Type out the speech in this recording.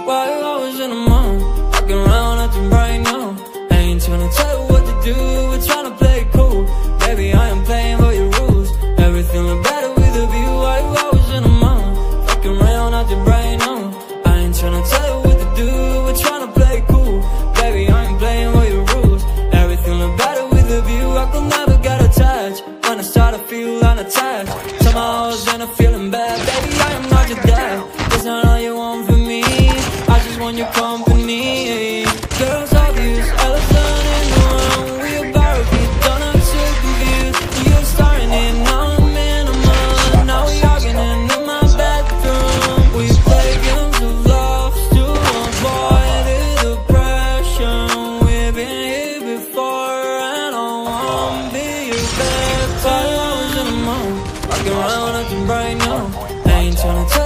Why you always in the mood? Walking around acting right now. I ain't tryna tell you what to do, we're tryna play it cool. Baby, I am playing by your rules. Everything look better with a view. Why you always in the mood? Walking around acting right now. I ain't tryna tell you what to do, we're tryna play it cool. Baby, I ain't playing by your rules. Everything look better with a view. I could never get attached. When I start to feel unattached, somehow I was in a feeling bad. Baby, I am not your dad. That's not all you want from me. I just want your company. Girls obvious, elephant in the room. We about to be done, I'm so confused. You're starting it, now I'm in a month. Now we arguing in my bedroom. We play games of love to avoid the depression. We've been here before and I won't be your best. Why you always in the mood? Walking around acting right now. I ain't tryna tell